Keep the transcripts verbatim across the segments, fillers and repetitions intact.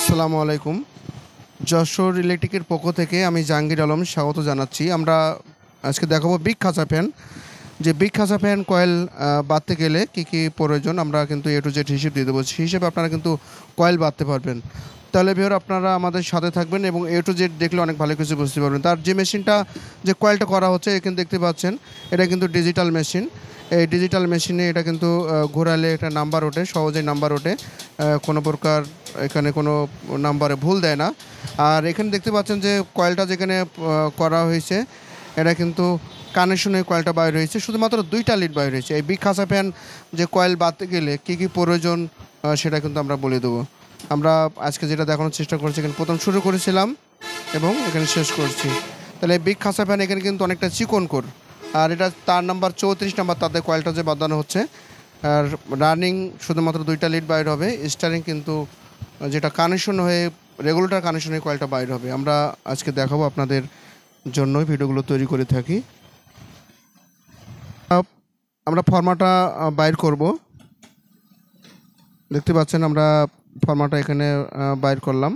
আসসালামু আলাইকুম। যশোর ইলেকট্রিকের পক্ষ থেকে আমি জাহাঙ্গীর আলম স্বাগত জানাচ্ছি। আমরা আজকে দেখাবো বিগ খাঁচা ফ্যান। যে বিগ খাঁচা ফ্যান কয়েল বাঁধতে গেলে কী কী প্রয়োজন আমরা কিন্তু এ টু জেড হিসেব দিয়ে দেবো। সেই হিসেবে আপনারা কিন্তু কয়েল বাঁধতে পারবেন। তাহলে ভিউয়ার আপনারা আমাদের সাথে থাকবেন এবং এ টু জেড দেখলে অনেক ভালো কিছু বুঝতে পারবেন। তার যে মেশিনটা যে কয়েলটা করা হচ্ছে এখানে দেখতে পাচ্ছেন, এটা কিন্তু ডিজিটাল মেশিন। এই ডিজিটাল মেশিনে এটা কিন্তু ঘোরালে একটা নাম্বার ওঠে, সহজেই নাম্বার ওঠে, কোনো প্রকার এখানে কোনো নাম্বারে ভুল দেয় না। আর এখানে দেখতে পাচ্ছেন যে কয়েলটা যেখানে করা হয়েছে এটা কিন্তু কানেকশনের কয়েলটা বাইর হয়েছে, শুধুমাত্র দুইটা লিড বাইর হয়েছে। এই বিগ খাঁচা ফ্যান যে কয়েল বাঁধতে গেলে কী কী প্রয়োজন সেটা কিন্তু আমরা বলে দেবো। আমরা আজকে যেটা দেখানোর চেষ্টা করছি, এখানে প্রথম শুরু করেছিলাম এবং এখানে শেষ করছি। তাহলে এই বিগ খাঁচা ফ্যান এখানে কিন্তু অনেকটা চিকন কোর, আর এটা তার নাম্বার চৌত্রিশ নাম্বার তাদের কয়েলটা যে বাঁধানো হচ্ছে। আর রানিং শুধুমাত্র দুইটা লিড বাইর হবে, স্টারিং কিন্তু যেটা কানেকশন হয়ে রেগুলেটর কানেকশন হয়ে কয়েলটা বাইর হবে। আমরা আজকে দেখাবো আপনাদের জন্যই ভিডিওগুলো তৈরি করে থাকি। আমরা ফর্মাটা বাইর করব, দেখতে পাচ্ছেন আমরা ফর্মাটা এখানে বাইর করলাম।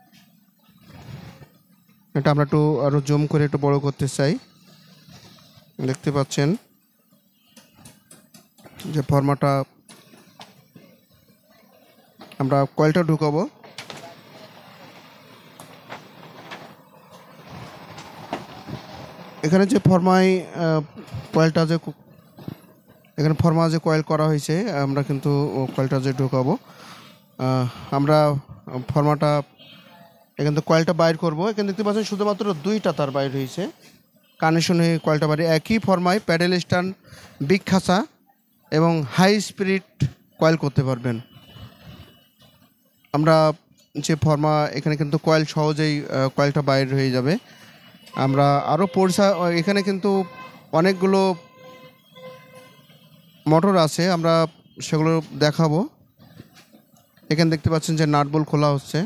এটা আমরা একটু আরও জুম করে একটু বড় করতে চাই। দেখতে পাচ্ছেন যে ফর্মাটা আমরা কয়েলটা ঢুকাবো। এখানে যে ফর্মায় কয়েলটা যে এখানে ফর্মা যে কয়েল করা হয়েছে আমরা কিন্তু কয়েলটা যে ঢুকাবো, আমরা ফর্মাটা এখান থেকে কয়েলটা বাইর করবো। এখানে দেখতে পাচ্ছেন শুধুমাত্র দুইটা তার বাইর হয়েছে, কানেকশন হয়ে কয়েলটা বাইরে। একই ফর্মায় প্যাডেল স্ট্যান্ড, বিগ খাঁচা এবং হাই স্পিড কয়েল করতে পারবেন। আমরা যে ফর্মা এখানে কিন্তু কয়েল সহজেই কয়েলটা বাইর হয়ে যাবে। আমরা আরও পরিষা এখানে কিন্তু অনেকগুলো মোটর আছে, আমরা সেগুলো দেখাবো। এখানে দেখতে পাচ্ছেন যে নাট বোল্ট খোলা হচ্ছে।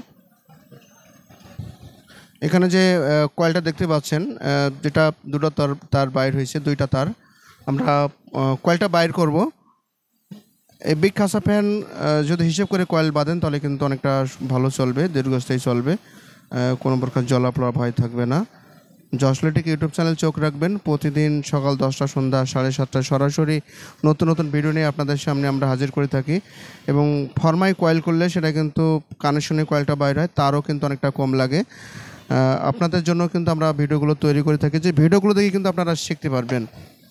এখানে যে কয়েলটা দেখতে পাচ্ছেন যেটা দুটো তার তার বাইর হয়েছে, দুইটা তার আমরা কয়েলটা বাইর করব। এই বিগ খাঁচা ফ্যান যদি হিসেব করে কয়েল বাঁধেন তাহলে কিন্তু অনেকটা ভালো চলবে, দীর্ঘস্থায়ী চলবে, কোনো প্রকার জলাপড়া ভয় থাকবে না। যশোর ইলেকট্রিক ইউটিউব চ্যানেল চোখ রাখবেন। প্রতিদিন সকাল দশটা সন্ধ্যা সাড়ে সাতটায় সরাসরি নতুন নতুন ভিডিও নিয়ে আপনাদের সামনে আমরা হাজির করে থাকি। এবং ফর্মায় কয়েল করলে সেটা কিন্তু কানেকশনে কয়েলটা বাইর হয়, তারও কিন্তু অনেকটা কম লাগে। আপনাদের জন্য কিন্তু আমরা ভিডিওগুলো তৈরি করে থাকি, যে ভিডিওগুলো দেখে কিন্তু আপনারা শিখতে পারবেন।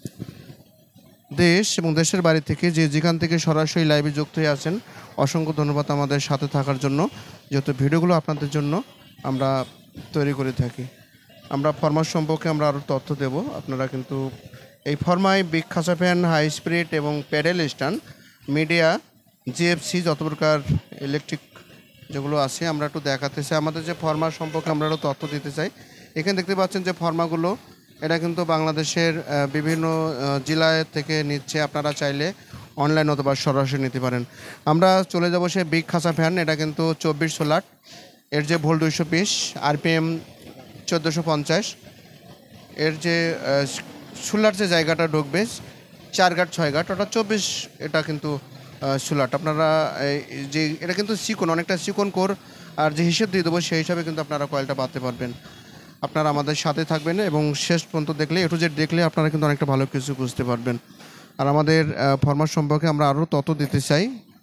দেশ এবং দেশের বাড়ি থেকে যে যেখান থেকে সরাসরি লাইভে যুক্ত হয়ে আছেন, অসংখ্য ধন্যবাদ আমাদের সাথে থাকার জন্য, যেহেতু ভিডিওগুলো আপনাদের জন্য আমরা তৈরি করে থাকি। আমরা ফর্মার সম্পর্কে আমরা আরও তথ্য দেব। আপনারা কিন্তু এই ফর্মায় বিগ খাঁচা ফ্যান, হাই স্পিড এবং প্যাডেল স্ট্যান্ড, মিডিয়া, জিএফসি যত প্রকার ইলেকট্রিক যেগুলো আছে আমরা একটু দেখাতে চাই। আমাদের যে ফর্মার সম্পর্কে আমরা আরও তথ্য দিতে চাই। এখানে দেখতে পাচ্ছেন যে ফর্মাগুলো এটা কিন্তু বাংলাদেশের বিভিন্ন জেলায় থেকে নিচ্ছে, আপনারা চাইলে অনলাইন অথবা সরাসরি নিতে পারেন। আমরা চলে যাব সে বিগ খাঁচা ফ্যান। এটা কিন্তু চব্বিশ সোলার, এর যে ভোল্ট দুইশো বিশ, আরপিএম চোদ্দোশো পঞ্চাশ, এর যে সোলার যে জায়গাটা ঢুকবে চার গাট ছয় গাট ওটা চব্বিশ, এটা কিন্তু সোলার। আপনারা যে এটা কিন্তু চিকন, অনেকটা চিকন কোর, আর যে হিসেব দিয়ে দেবো সেই হিসাবে কিন্তু আপনারা কয়েলটা বাঁধতে পারবেন। আপনারা আমাদের সাথে থাকবেন এবং শেষ পর্যন্ত দেখলে, এ টু জেড দেখলে আপনারা কিন্তু অনেকটা ভালো কিছু বুঝতে পারবেন। আর আমাদের ফর্মার সম্পর্কে আমরা আরও তথ্য দিতে চাই।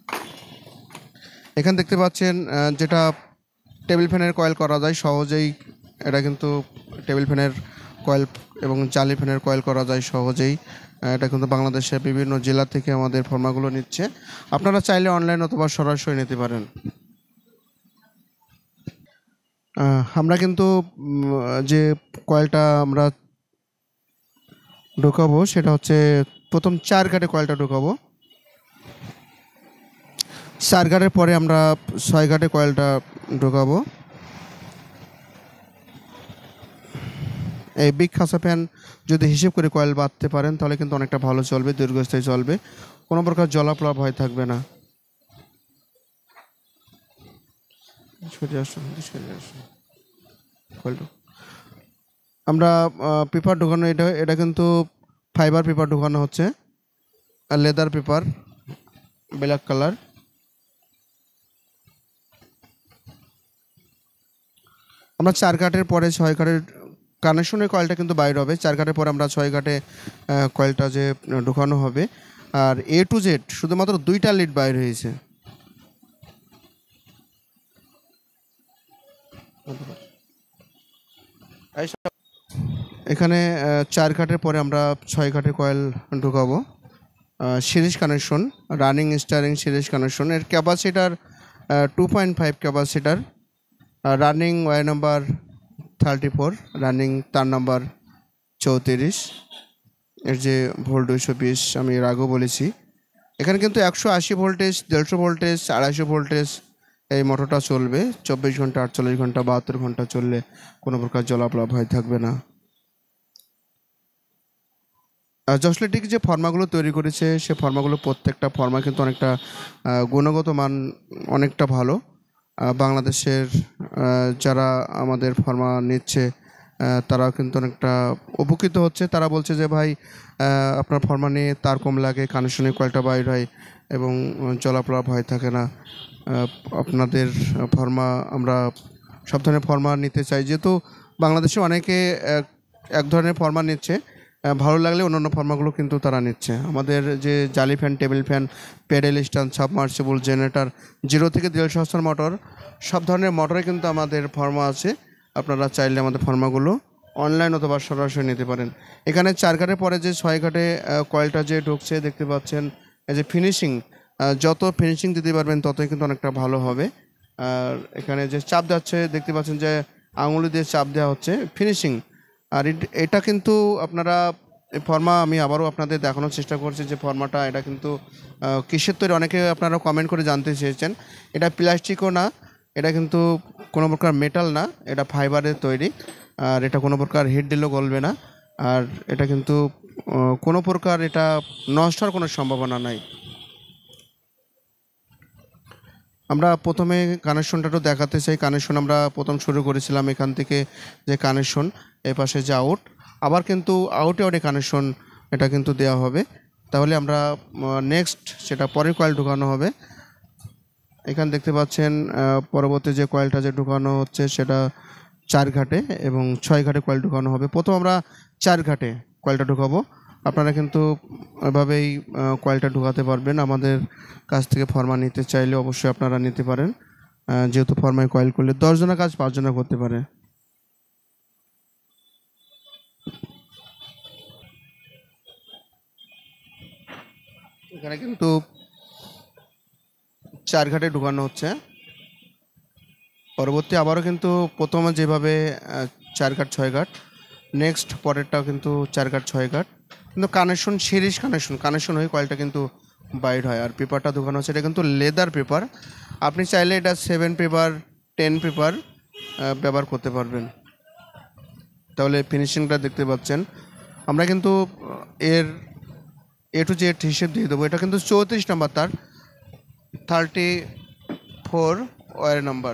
এখানে দেখতে পাচ্ছেন যেটা টেবিল ফ্যানের কয়েল করা যায় সহজেই, এটা কিন্তু টেবিল ফ্যানের কয়েল এবং জালি ফ্যানের কয়েল করা যায় সহজেই। এটা কিন্তু বাংলাদেশের বিভিন্ন জেলা থেকে আমাদের ফর্মাগুলো নিচ্ছে, আপনারা চাইলে অনলাইন অথবা সরাসরি নিতে পারেন। আমরা কিন্তু যে কয়েলটা আমরা ঢোকাবো সেটা হচ্ছে প্রথম চার গাঁটে কয়েলটা ঢোকাবো, চার গাঁটের পরে আমরা ছয় গাঁটে কয়েলটা ঢোকাবো। এই বিগ খাঁচা ফ্যান যদি হিসেব করে কয়েল বাঁধতে পারেন তাহলে কিন্তু অনেকটা ভালো চলবে, দীর্ঘস্থায়ী চলবে, কোনো প্রকার জলাপড়া ভয় থাকবে না। আমরা পেপার ঢোকানো, এটা এটা কিন্তু ফাইবার পেপার ঢোকানো হচ্ছে, আর লেদার পেপার ব্ল্যাক কালার। আমরা চার কাটের পরে ছয় কাটের কানেকশনের কয়েলটা কিন্তু বাইরে হবে। চার কাটের পরে আমরা ছয় কাটে কয়েলটা যে ঢোকানো হবে। আর এ টু জেড শুধুমাত্র দুইটা লিড বাইর হয়েছে। এখানে চার কাটের পরে আমরা ছয় কাটের কয়েল ঢোকাবো। Series connection, running starting series connection. এর capacitor two point five capacitor, running wire number thirty four, running তার নাম্বার চৌত্রিশ। এর যে ভোল্ট দুইশো বিশ আমি এর আগেও বলেছি। এখানে কিন্তু একশো আশি ভোল্টেজ, দেড়শো ভোল্টেজ, আড়াইশো ভোল্টেজ এই মোটরটা চলবে চব্বিশ ঘন্টা, আটচল্লিশ ঘন্টা, বাহাত্তর ঘন্টা চললে কোনো প্রকার জলাপ্লা ভয় থাকবে না। জসলেটিক যে ফর্মাগুলো তৈরি করেছে সে ফর্মাগুলো প্রত্যেকটা ফর্মা কিন্তু অনেকটা গুণগত মান অনেকটা ভালো। বাংলাদেশের যারা আমাদের ফর্মা নিচ্ছে তারাও কিন্তু অনেকটা উপকৃত হচ্ছে। তারা বলছে যে ভাই আপনার ফর্মা নিয়ে তার কম লাগে, কানেকশনের কয়েলটা বাইর হয় এবং জলাপ্লা ভয় থাকে না। আপনাদের ফর্মা আমরা সব ধরনের ফর্মা নিতে চাই, যেহেতু বাংলাদেশে অনেকে এক ধরনের ফর্মা নিচ্ছে, ভালো লাগলে অন্যান্য ফর্মাগুলো কিন্তু তারা নিচ্ছে। আমাদের যে জালি fan, table fan, pedestal, submersible, generator, zero থেকে দেড়শো হর্সের মোটর, সব ধরনের মোটরে কিন্তু আমাদের ফর্মা আছে। আপনারা চাইলে আমাদের ফর্মাগুলো অনলাইন অথবা সরাসরি নিতে পারেন। এখানে চার কাটের পরে যে ছয় কাটে কয়েলটা যে ঢুকছে দেখতে পাচ্ছেন, এই যে ফিনিশিং, যত ফিনিশিং দিতে পারবেন ততই কিন্তু অনেকটা ভালো হবে। আর এখানে যে চাপ যাচ্ছে দেখতে পাচ্ছেন যে আঙুলি দিয়ে চাপ দেওয়া হচ্ছে, ফিনিশিং। আর এটা কিন্তু আপনারা ফর্মা আমি আবারও আপনাদের দেখানোর চেষ্টা করছি যে ফর্মাটা এটা কিন্তু কিসের তৈরি, অনেকে আপনারা কমেন্ট করে জানতে চেয়েছেন। এটা প্লাস্টিকও না, এটা কিন্তু কোনো প্রকার মেটাল না, এটা ফাইবারের তৈরি। আর এটা কোনো প্রকার হিট দিলেও গলবে না। আর এটা কিন্তু কোনো প্রকার এটা নষ্ট হওয়ার কোনো সম্ভাবনা নাই। আমরা প্রথমে কানেকশনটা একটু দেখাতে চাই। কানেকশন আমরা প্রথম শুরু করেছিলাম এখান থেকে, যে কানেকশন এই পাশে যে আউট, আবার কিন্তু আউটে আউটে কানেকশন এটা কিন্তু দেওয়া হবে। তাহলে আমরা নেক্সট সেটা পরের কয়েল ঢুকানো হবে। এখানে দেখতে পাচ্ছেন পরবর্তী যে কয়েলটা যে ঢুকানো হচ্ছে সেটা চার ঘাটে এবং ছয় ঘাটে কয়েল ঢুকানো হবে। প্রথম আমরা চার ঘাটে কয়েলটা ঢুকাবো। আপনারা কিন্তু এভাবেই কয়েলটা ঢুকাতে পারবেন। আমাদের কাছ থেকে ফর্মা নিতে চাইলে অবশ্যই আপনারা নিতে পারেন, যেহেতু ফর্মায় কয়েল করলে দশজনের কাজ পাঁচজনে করতে পারে। এখানে কিন্তু চার ঘাটে ঢুকানো হচ্ছে। পরবর্তী আবারও কিন্তু প্রথমে যেভাবে চার ঘাট ছয় ঘাট, নেক্সট পরেরটাও কিন্তু চার ঘাট ছয় ঘাট, কিন্তু কানেকশন সিরিজ কানেকশন কানেকশন হয়ে কয়েলটা কিন্তু বাইর হয়। আর পেপারটা ঢুকানো হচ্ছে, এটা কিন্তু লেদার পেপার। আপনি চাইলে এটা সেভেন পেপার, টেন পেপার ব্যবহার করতে পারবেন। তাহলে ফিনিশিংটা দেখতে পাচ্ছেন। আমরা কিন্তু এর এ টু জেড হিসেব দিয়ে দেবো। এটা কিন্তু চৌত্রিশ নাম্বার তার, থার্টি ফোর ওয়ার নাম্বার।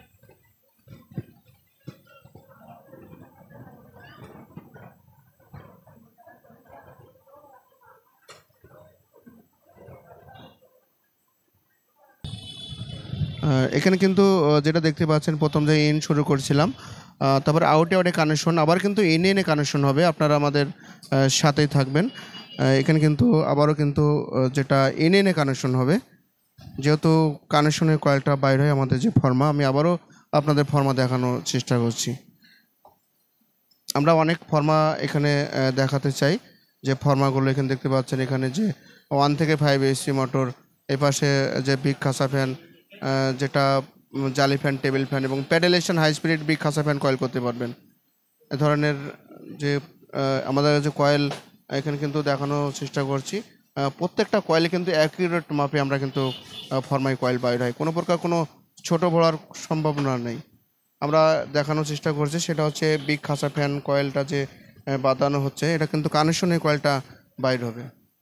এখানে কিন্তু যেটা দেখতে পাচ্ছেন প্রথম যে ইন শুরু করছিলাম, তারপর আউটে আউটে কানেকশন, আবার কিন্তু ইনে এনে কানেকশন হবে। আপনারা আমাদের সাথেই থাকবেন। এখানে কিন্তু আবারও কিন্তু যেটা এনে এনে কানেকশন হবে, যেহেতু কানেকশনের কয়েলটা বাইরে হয় আমাদের যে ফর্মা, আমি আবারও আপনাদের ফর্মা দেখানোর চেষ্টা করছি। আমরা অনেক ফর্মা এখানে দেখাতে চাই, যে ফর্মাগুলো এখানে দেখতে পাচ্ছেন। এখানে যে ওয়ান থেকে ফাইভ এসি মোটর, এই পাশে যে বিগ খাসা ফ্যান, যেটা জালি ফ্যান, টেবিল ফ্যান এবং প্যাডেলেশন হাই স্পিড বিগ খাসা ফ্যান কয়েল করতে পারবেন। এ ধরনের যে আমাদের যে কয়েল এখানে কিন্তু দেখানোর চেষ্টা করছি। প্রত্যেকটা কয়েলে কিন্তু অ্যাকুরেট মাপে আমরা কিন্তু ফর্মাই কয়েল বাইর হয়, কোনো প্রকার কোনো ছোটো বড়ার সম্ভাবনা নেই। আমরা দেখানোর চেষ্টা করছি সেটা হচ্ছে বিগ খাসা ফ্যান কয়েলটা যে বাঁধানো হচ্ছে, এটা কিন্তু কানেকশনের কয়েলটা বাইর হবে।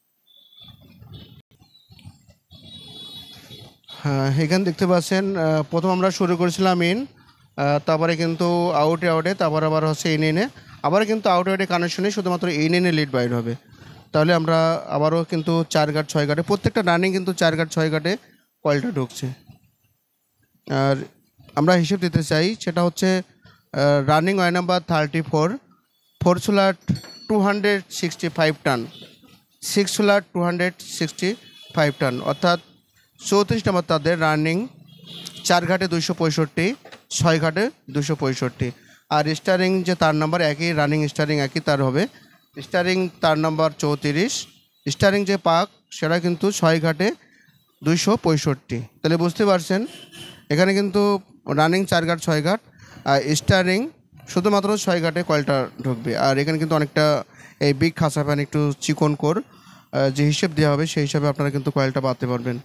হ্যাঁ, এখানে দেখতে পাচ্ছেন প্রথম আমরা শুরু করেছিলাম ইন, তারপরে কিন্তু আউটে আউটে, তারপর আবার হচ্ছে ইন ইনে, আবার কিন্তু আউটে আউটে কানেকশনে শুধুমাত্র ইন ইনে লিড বাইর হবে। তাহলে আমরা আবারও কিন্তু চার ঘাট ছয় ঘাটে, প্রত্যেকটা রানিং কিন্তু চার ঘাট ছয় ঘাটে কয়েলটা ঢুকছে। আর আমরা হিসেব দিতে চাই, সেটা হচ্ছে running wire number thirty four four solar two hundred sixty five turn, six solar two hundred sixty five turn, অর্থাৎ চৌত্রিশ নম্বর তাদের রানিং চার ঘাটে দুশো পঁয়ষট্টি, ছয় ঘাটে দুশো পঁয়ষট্টি। আর স্টারিং যে তার নাম্বার একই, রানিং স্টারিং একই তার হবে। স্টারিং তার নাম্বার চৌত্রিশ, স্টারিং যে পাক সেটা কিন্তু ছয় ঘাটে দুইশো পঁয়ষট্টি। তাহলে বুঝতে পারছেন এখানে কিন্তু রানিং চার ঘাট ছয় ঘাট, আর স্টারিং শুধুমাত্র ছয় ঘাটে কয়েলটা ঢুকবে। আর এখানে কিন্তু অনেকটা এই বিগ খাঁচা ফ্যান একটু চিকন কোর যে হিসেব দেওয়া হবে সেই হিসাবে আপনারা কিন্তু কয়েলটা বাঁধতে পারবেন।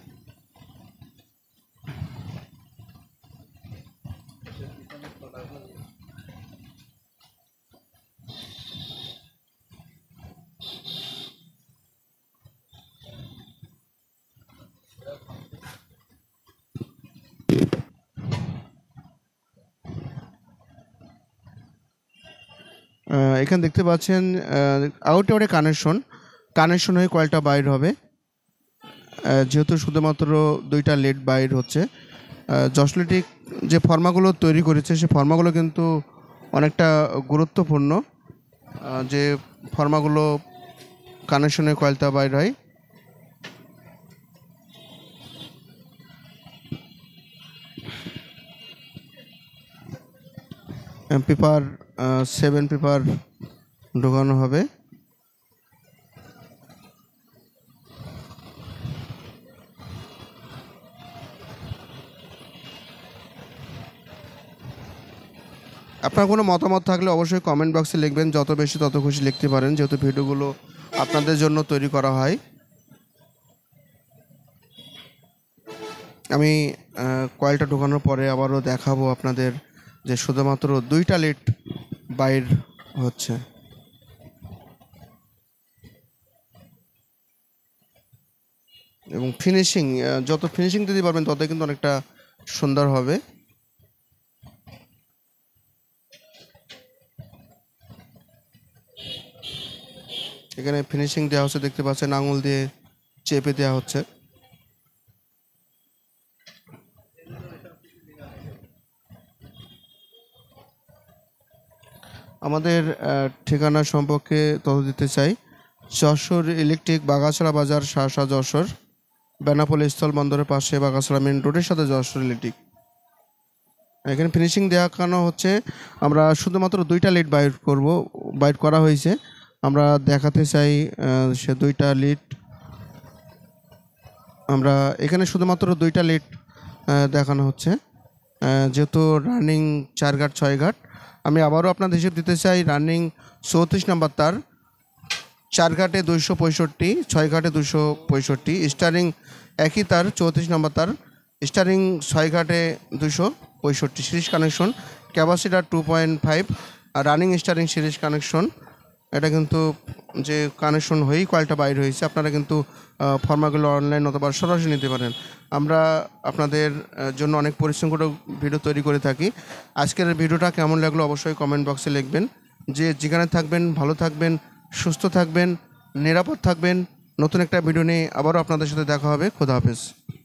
এখানে দেখতে পাচ্ছেন আউটে আউটে কানেকশন কানেকশন হয়ে কয়েলটা বাইর হবে, যেহেতু শুধুমাত্র দুইটা লেড বাইর হচ্ছে। জশলিটিক যে ফর্মাগুলো তৈরি করেছে সেই ফর্মাগুলো কিন্তু অনেকটা গুরুত্বপূর্ণ, যে ফর্মাগুলো কানেকশনে কয়েলটা বাইর হয়। পেপার সেভেন পেপার ঢোকানো হবে। আপনার কোনো মতামত থাকলে অবশ্যই কমেন্ট বক্সে লিখবেন, যত বেশি তত খুশি লিখতে পারেন, যেহেতু ভিডিওগুলো আপনাদের জন্য তৈরি করা হয়। আমি কয়েলটা ঢোকানোর পরে আবারও দেখাবো আপনাদের যে শুধুমাত্র দুইটা লিড বাইর হচ্ছে। এবং ফিনিশিং, যত ফিনিশিং দিতে পারবেন তত কিন্তু অনেকটা সুন্দর হবে। এখানে ফিনিশিং দেওয়া হচ্ছে, দেখতে পাচ্ছেন আঙুল দিয়ে চেপে দেওয়া হচ্ছে। আমাদের ঠিকানা সম্পর্কে তথ্য দিতে চাই। যশোর ইলেকট্রিক, বাগাছড়া বাজার, শাসা যশোর, বেনাপোল স্থল বন্দরের পাশে, বাগাছড়া মেন রোডের সাথে যশোর ইলেকট্রিক। এখানে ফিনিশিং দেখানো হচ্ছে। আমরা শুধুমাত্র দুইটা লিড বাইর করব, বাইর করা হয়েছে। আমরা দেখাতে চাই সে দুইটা লিড, আমরা এখানে শুধুমাত্র দুইটা লিড দেখানো হচ্ছে, যেহেতু রানিং চার ঘাট ছয় ঘাট। আমি আবারও আপনাদের হিসেব দিতে চাই। রানিং চৌত্রিশ নম্বর তার, চার ঘাটে দুইশো পঁয়ষট্টি, ছয় ঘাটে দুশো পঁয়ষট্টি। স্টারিং একই তার, চৌত্রিশ নম্বর তার, স্টারিং ছয় ঘাটে দুশো পঁয়ষট্টি। Series connection, capacitor two point five, আর রানিং স্টারিং সিরিজ কানেকশন। এটা কিন্তু যে কানেকশন হয়েই কয়েলটা বাইর হয়েছে। আপনারা কিন্তু ফর্মাগুলো অনলাইন অথবা সরাসরি নিতে পারেন। আমরা আপনাদের জন্য অনেক পরিশ্রম করে ভিডিও তৈরি করে থাকি। আজকের ভিডিওটা কেমন লাগলো অবশ্যই কমেন্ট বক্সে লিখবেন। যে যেখানে থাকবেন ভালো থাকবেন, সুস্থ থাকবেন, নিরাপদ থাকবেন। নতুন একটা ভিডিও নিয়ে আবারও আপনাদের সাথে দেখা হবে। খোদা হাফেজ।